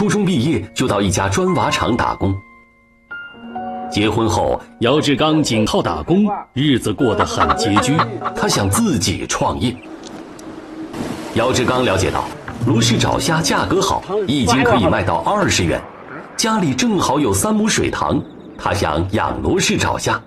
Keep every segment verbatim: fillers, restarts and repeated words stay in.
初中毕业就到一家砖瓦厂打工。结婚后，姚志刚仅靠打工，日子过得很拮据。他想自己创业。姚志刚了解到，罗氏爪虾价格好，一斤可以卖到二十元。家里正好有三亩水塘，他想养罗氏爪虾。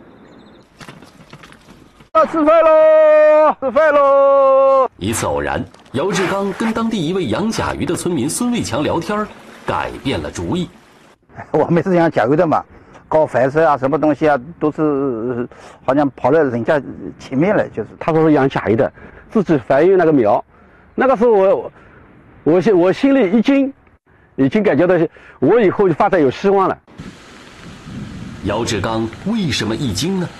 要吃饭喽！吃饭喽！ 一次偶然，姚志刚跟当地一位养甲鱼的村民孙卫强聊天，改变了主意。 我们是养甲鱼的嘛，搞繁殖啊，什么东西啊，都是好像跑到人家前面了。就是他说是养甲鱼的，自己繁育那个苗。那个时候我，我心我心里一惊，已经感觉到我以后就发展有希望了。 姚志刚为什么一惊呢？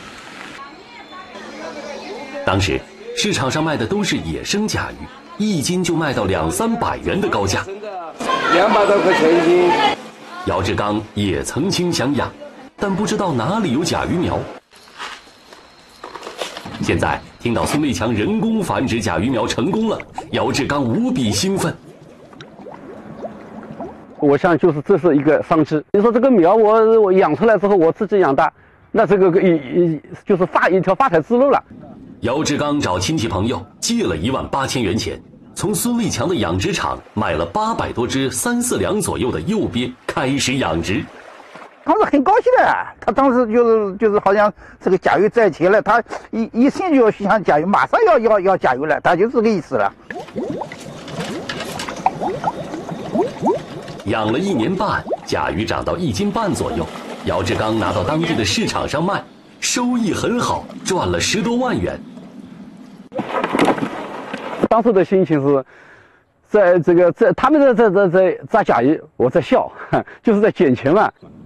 当时市场上卖的都是野生甲鱼，一斤就卖到两三百元的高价， 两百多块钱一斤。 姚志刚也曾经想养，但不知道哪里有甲鱼苗。现在听到孙卫强人工繁殖甲鱼苗成功了，姚志刚无比兴奋。 我想就是这是一个商机。你说这个苗我我养出来之后我自己养大，那这个一一就是发一条发财之路了。 姚志刚找亲戚朋友借了一万八千元钱，从孙卫强的养殖场买了八百多只三四两左右的幼鳖，开始养殖。 当时很高兴的，他当时就是就是好像这个甲鱼赚钱了，他一一心就要想甲鱼，马上要要要甲鱼了，他就这个意思了。 养了一年半，甲鱼长到一斤半左右，姚志刚拿到当地的市场上卖，收益很好，赚了十多万元。 当时的心情是，在这个在他们在在在在抓甲鱼，我在笑，就是在捡钱嘛。